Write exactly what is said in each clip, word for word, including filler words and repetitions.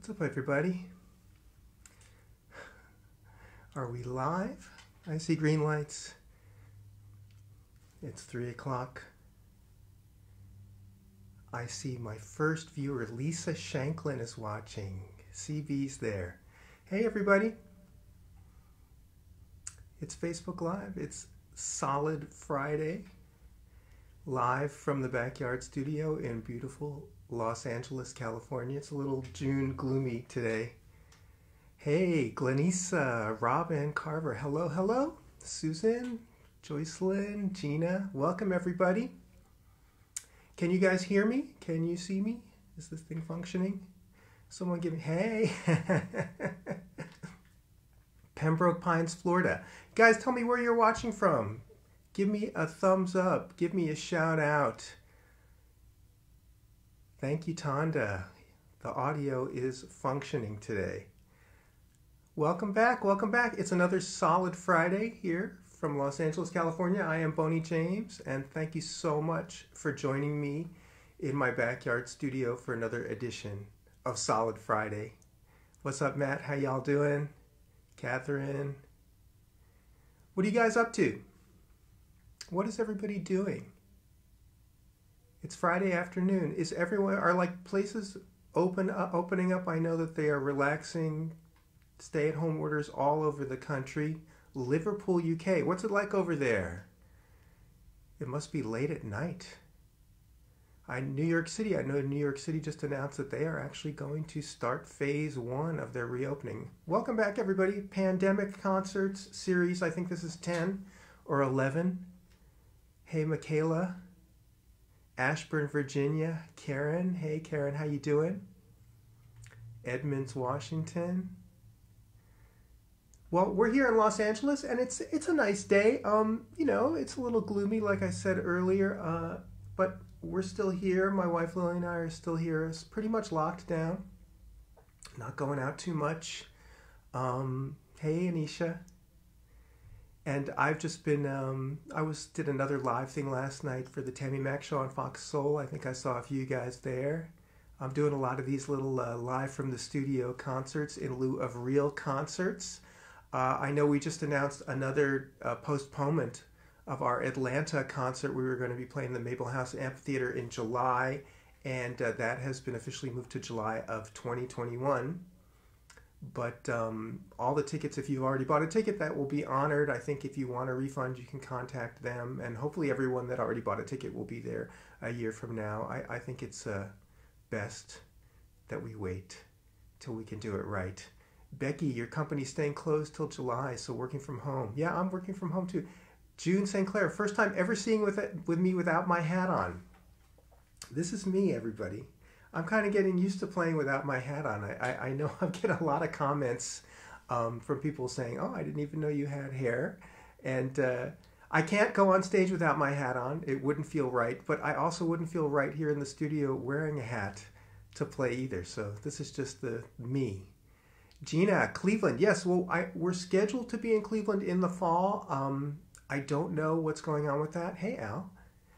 What's up, everybody? Are we live? I see green lights. It's three o'clock. I see my first viewer, Lisa Shanklin, is watching. C B's there. Hey, everybody. It's Facebook Live. It's Solid Friday. Live from the backyard studio in beautiful Los Angeles, California. It's a little June gloomy today. Hey, Glenisa, Robin, Carver, hello, hello. Susan, Joycelyn, Gina, welcome everybody. Can you guys hear me? Can you see me? Is this thing functioning? Someone give me, hey. Pembroke Pines, Florida. Guys, tell me where you're watching from. Give me a thumbs up. Give me a shout out. Thank you, Tonda. The audio is functioning today. Welcome back. Welcome back. It's another Solid Friday here from Los Angeles, California. I am Boney James, and thank you so much for joining me in my backyard studio for another edition of Solid Friday. What's up, Matt? How y'all doing? Catherine? What are you guys up to? What is everybody doing? It's Friday afternoon. Is everyone, are like places open uh, opening up? I know that they are relaxing stay-at-home orders all over the country. Liverpool, U K. What's it like over there? It must be late at night. I New York City. I know New York City just announced that they are actually going to start phase one of their reopening. Welcome back, everybody. Pandemic Concerts series. I think this is ten or eleven. Hey, Michaela. Ashburn, Virginia. Karen. Hey, Karen. How you doing? Edmonds, Washington. Well, we're here in Los Angeles, and it's it's a nice day. Um, you know, it's a little gloomy, like I said earlier, uh, but we're still here. My wife Lily and I are still here. It's pretty much locked down. Not going out too much. Um, hey, Anisha. And I've just been, um, I was did another live thing last night for the Tammy Mac show on Fox Soul. I think I saw a few guys there. I'm doing a lot of these little uh, live from the studio concerts in lieu of real concerts. Uh, I know we just announced another uh, postponement of our Atlanta concert. We were going to be playing the Maple House Amphitheater in July, and uh, that has been officially moved to July of twenty twenty-one. But um, all the tickets, if you've already bought a ticket, that will be honored. I think if you want a refund, you can contact them, and hopefully everyone that already bought a ticket will be there a year from now. I, I think it's uh, best that we wait till we can do it right. Becky, your company's staying closed till July, so working from home. Yeah, I'm working from home too. June Saint Clair, first time ever seeing with it, with me without my hat on. This is me, everybody. I'm kind of getting used to playing without my hat on. I, I, I know I get a lot of comments um, from people saying, oh, I didn't even know you had hair. And uh, I can't go on stage without my hat on. It wouldn't feel right. But I also wouldn't feel right here in the studio wearing a hat to play either. So this is just the me. Gina, Cleveland. Yes, well, I, we're scheduled to be in Cleveland in the fall. Um, I don't know what's going on with that. Hey, Al.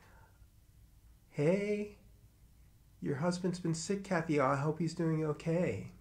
Hey. Your husband's been sick, Kathy. I hope he's doing okay.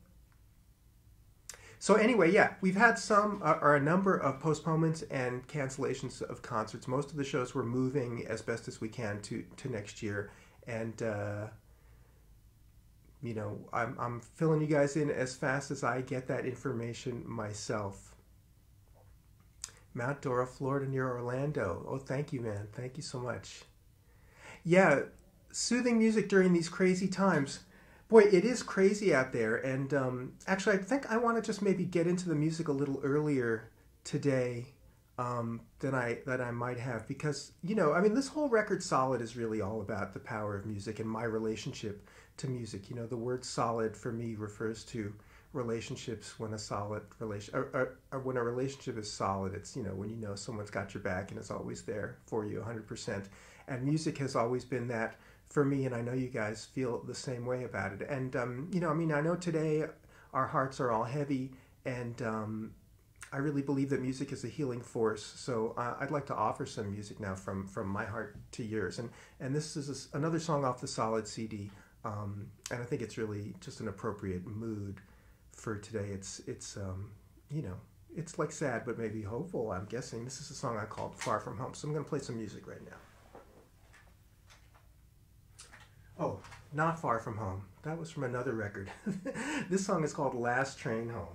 So anyway, yeah, we've had some, uh, or a number of postponements and cancellations of concerts. Most of the shows we're moving as best as we can to, to next year. And, uh, you know, I'm, I'm filling you guys in as fast as I get that information myself. Mount Dora, Florida, near Orlando. Oh, thank you, man. Thank you so much. Yeah, soothing music during these crazy times. Boy, it is crazy out there. And um, actually, I think I want to just maybe get into the music a little earlier today um, than I than I might have. Because, you know, I mean, this whole record Solid is really all about the power of music and my relationship to music. You know, the word solid for me refers to relationships when a solid relation or, or, or when a relationship is solid. It's, you know, when you know someone's got your back and is always there for you one hundred percent. And music has always been that for me, and I know you guys feel the same way about it. And, um, you know, I mean, I know today our hearts are all heavy, and um, I really believe that music is a healing force. So uh, I'd like to offer some music now from, from my heart to yours. And, and this is a, another song off the Solid C D, um, and I think it's really just an appropriate mood for today. It's it's um, you know, it's like sad but maybe hopeful. I'm guessing this is a song I called "Far From Home." So I'm going to play some music right now. Oh, not "Far From Home." That was from another record. This song is called "Last Train Home."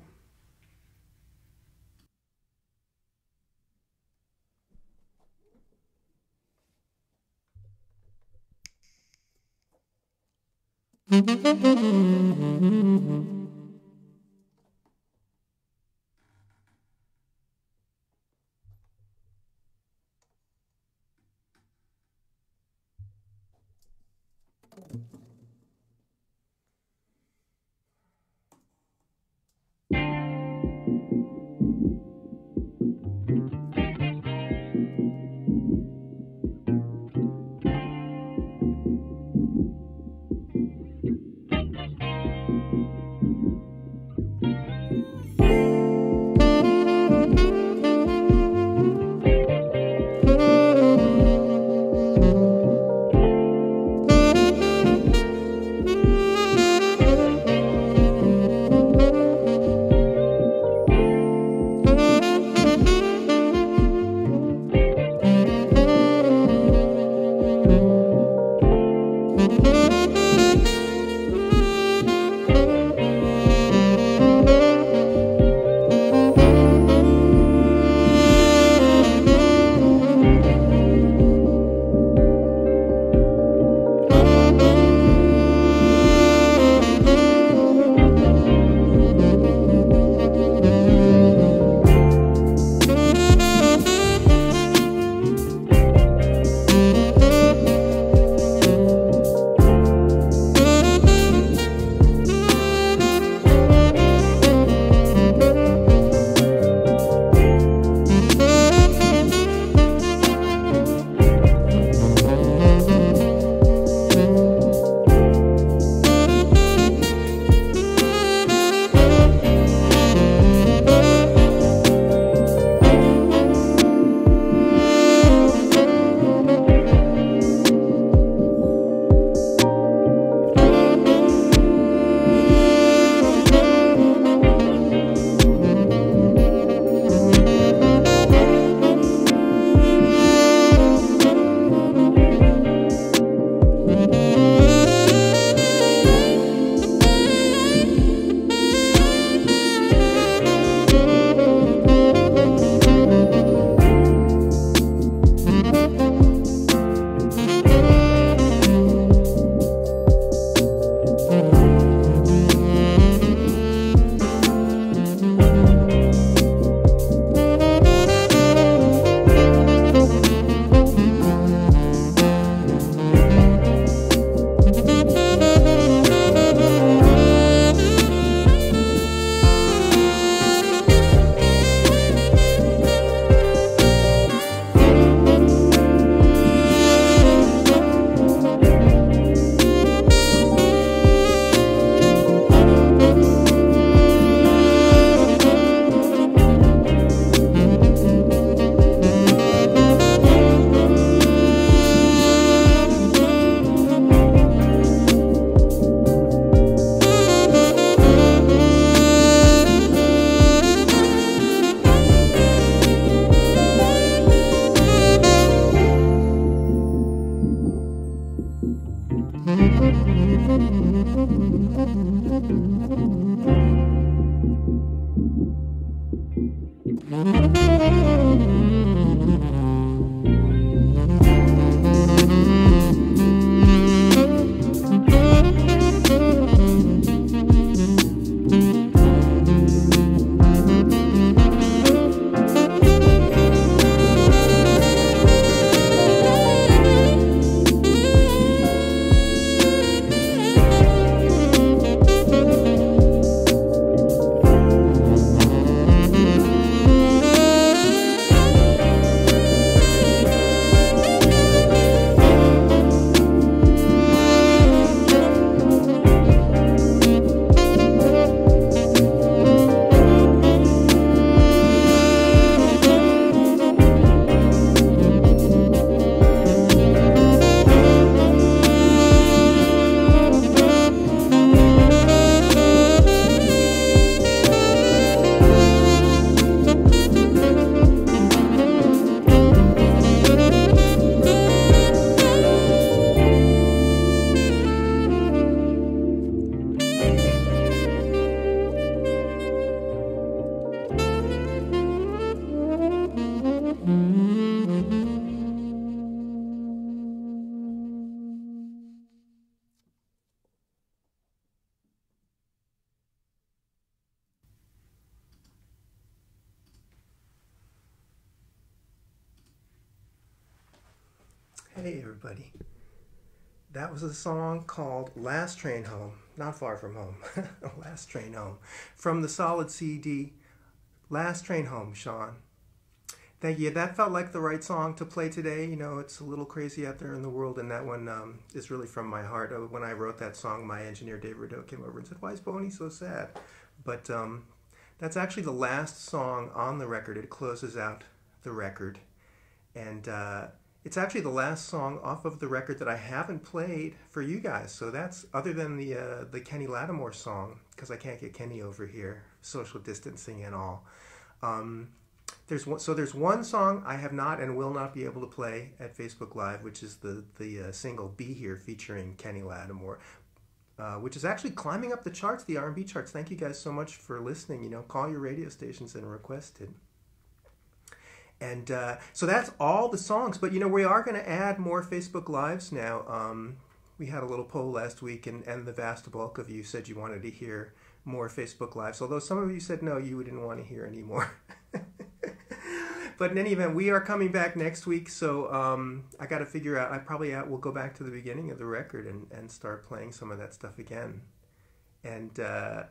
Hey everybody. That was a song called Last Train Home, not far from home. Last Train Home. From the solid C D, Last Train Home, Sean. Thank you. That felt like the right song to play today. You know, it's a little crazy out there in the world, and that one um, is really from my heart. When I wrote that song, my engineer, Dave Rideau, came over and said, "Why is Boney so sad?" But um, that's actually the last song on the record. It closes out the record. And uh, it's actually the last song off of the record that I haven't played for you guys. So that's, other than the uh, the Kenny Lattimore song, because I can't get Kenny over here, social distancing and all. Um, there's one, so there's one song I have not and will not be able to play at Facebook Live, which is the, the uh, single Be Here featuring Kenny Lattimore. Uh, which is actually climbing up the charts, the R and B charts. Thank you guys so much for listening. You know, call your radio stations and request it. And uh, so that's all the songs. But, you know, we are going to add more Facebook Lives now. Um, we had a little poll last week, and, and the vast bulk of you said you wanted to hear more Facebook Lives, although some of you said no, you didn't want to hear anymore. But in any event, we are coming back next week, so um, I got to figure out, I probably will go back to the beginning of the record and, and start playing some of that stuff again. And uh,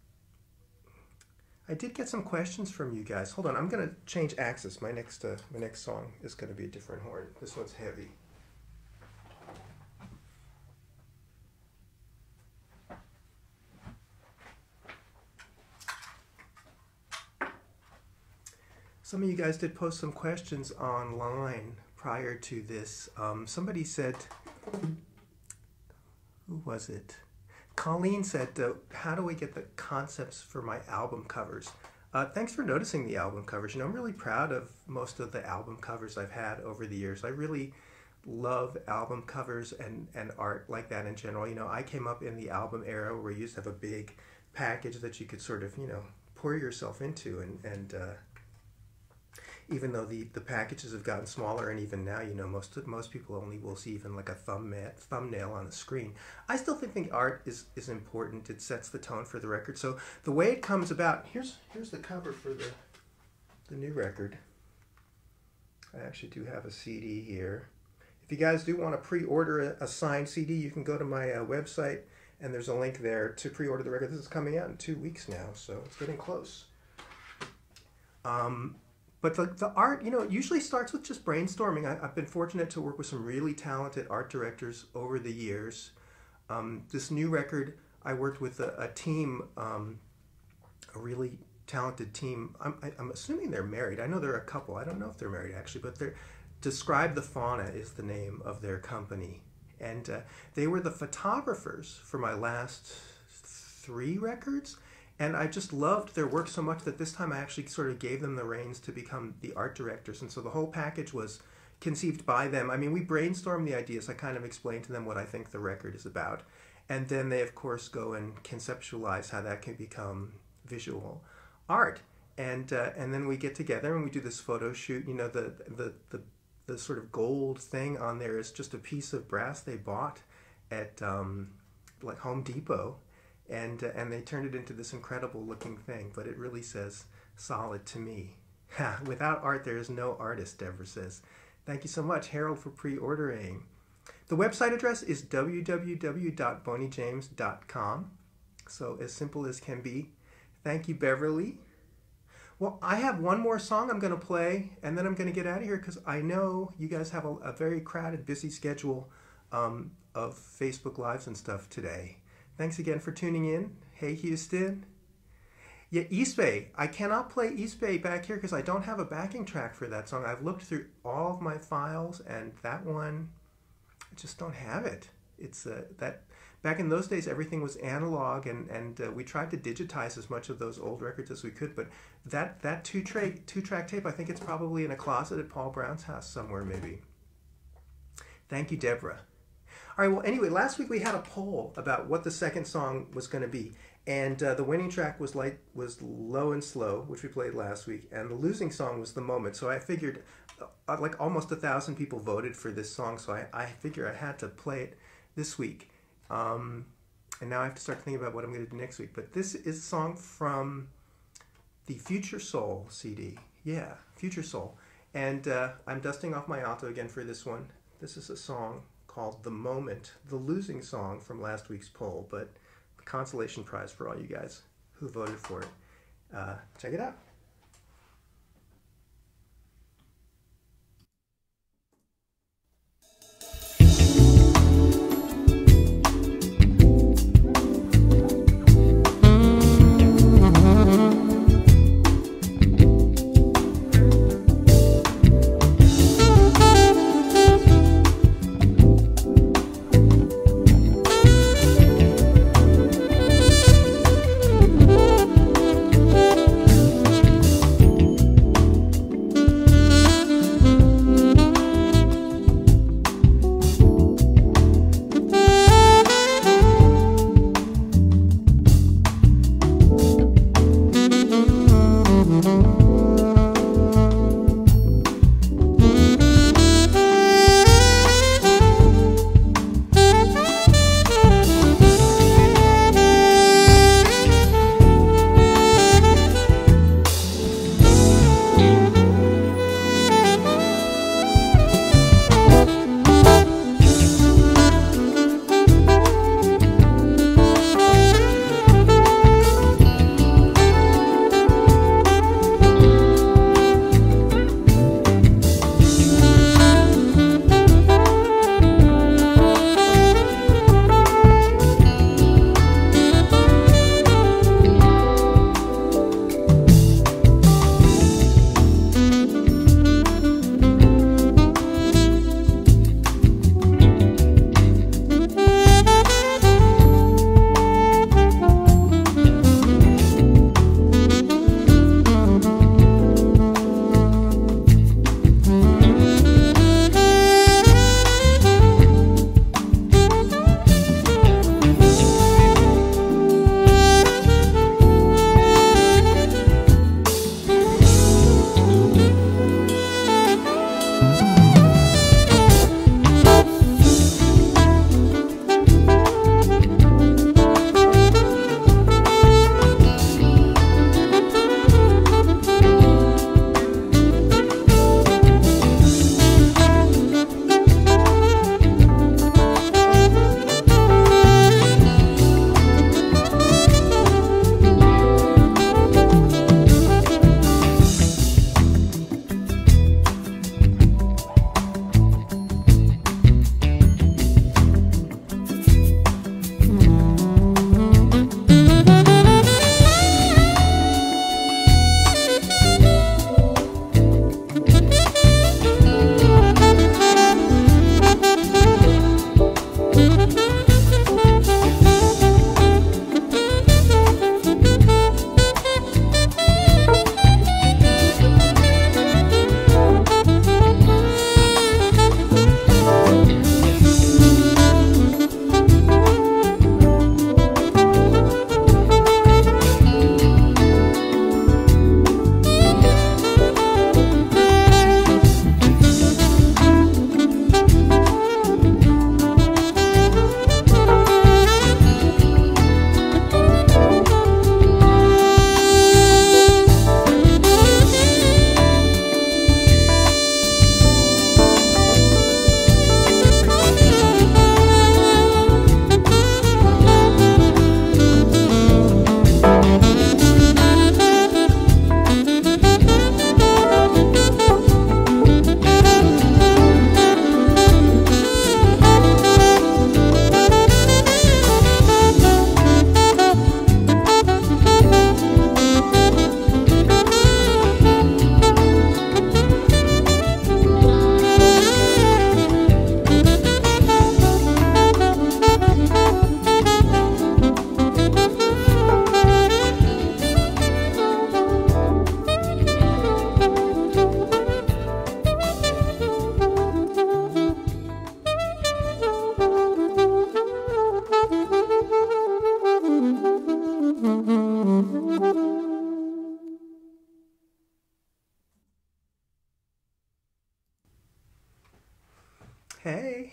I did get some questions from you guys. Hold on, I'm going to change axis. My next, uh, my next song is going to be a different horn. This one's heavy. Some of you guys did post some questions online prior to this. Um, somebody said, who was it? Colleen said, uh, how do we get the concepts for my album covers? Uh, thanks for noticing the album covers. You know, I'm really proud of most of the album covers I've had over the years. I really love album covers and, and art like that in general. You know, I came up in the album era where you used to have a big package that you could sort of, you know, pour yourself into, and, and uh, even though the, the packages have gotten smaller, and even now, you know, most most people only will see even like a thumbnail, thumbnail on the screen. I still think the art is, is important. It sets the tone for the record. So the way it comes about, here's here's the cover for the, the new record. I actually do have a C D here. If you guys do want to pre-order a, a signed C D, you can go to my uh, website, and there's a link there to pre-order the record. This is coming out in two weeks now, so it's getting close. Um... But the, the art, you know, it usually starts with just brainstorming. I, I've been fortunate to work with some really talented art directors over the years. Um, this new record, I worked with a, a team, um, a really talented team. I'm, I, I'm assuming they're married. I know they're a couple. I don't know if they're married, actually. But they're, Describe the Fauna is the name of their company. And uh, they were the photographers for my last three records. And I just loved their work so much that this time I actually sort of gave them the reins to become the art directors. And so the whole package was conceived by them. I mean, we brainstormed the ideas. I kind of explained to them what I think the record is about. And then they, of course, go and conceptualize how that can become visual art. And uh, and then we get together and we do this photo shoot. You know, the, the, the, the sort of gold thing on there is just a piece of brass they bought at um, like Home Depot. And, uh, and they turned it into this incredible looking thing, but it really says solid to me. Ha, without art, there is no artist, Deborah says. Thank you so much, Harold, for pre-ordering. The website address is w w w dot boney james dot com, so as simple as can be. Thank you, Beverly. Well, I have one more song I'm going to play, and then I'm going to get out of here because I know you guys have a, a very crowded, busy schedule um, of Facebook Lives and stuff today. Thanks again for tuning in. Hey, Houston. Yeah, East Bay. I cannot play East Bay back here because I don't have a backing track for that song. I've looked through all of my files, and that one, I just don't have it. It's uh, that back in those days, everything was analog, and and uh, we tried to digitize as much of those old records as we could. But that that two track two track tape, I think it's probably in a closet at Paul Brown's house somewhere, maybe. Thank you, Deborah. All right, well, anyway, last week we had a poll about what the second song was going to be. And uh, the winning track was light, was Low and Slow, which we played last week. And the losing song was The Moment. So I figured, uh, like almost a thousand people voted for this song. So I, I figured I had to play it this week. Um, and now I have to start thinking about what I'm going to do next week. But this is a song from the Future Soul C D. Yeah, Future Soul. And uh, I'm dusting off my alto again for this one. This is a song called The Moment, the losing song from last week's poll, but the consolation prize for all you guys who voted for it. Uh, check it out. Hey.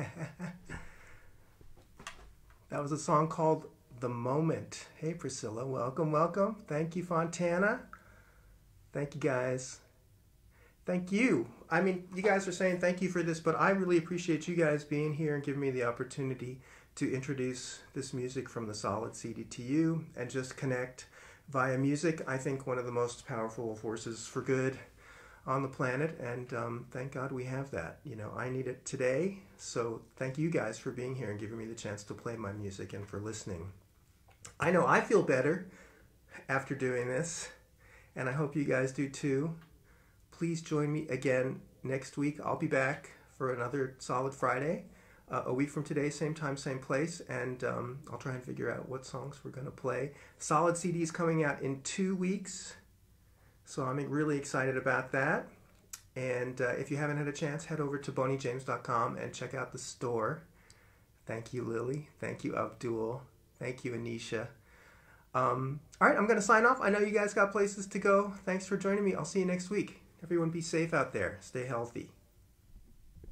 That was a song called The Moment. Hey, Priscilla. Welcome, welcome. Thank you, Fontana. Thank you, guys. Thank you. I mean, you guys are saying thank you for this, but I really appreciate you guys being here and giving me the opportunity to introduce this music from the Solid C D to you and just connect via music. I think one of the most powerful forces for good on the planet, and um, thank God we have that. You know, I need it today, so thank you guys for being here and giving me the chance to play my music and for listening. I know I feel better after doing this, and I hope you guys do too. Please join me again next week. I'll be back for another Solid Friday. Uh, a week from today, same time, same place, and um, I'll try and figure out what songs we're going to play. Solid C D is coming out in two weeks, so I'm really excited about that. And uh, if you haven't had a chance, head over to boney james dot com and check out the store. Thank you, Lily. Thank you, Abdul. Thank you, Anisha. Um, all right, I'm going to sign off. I know you guys got places to go. Thanks for joining me. I'll see you next week. Everyone be safe out there. Stay healthy.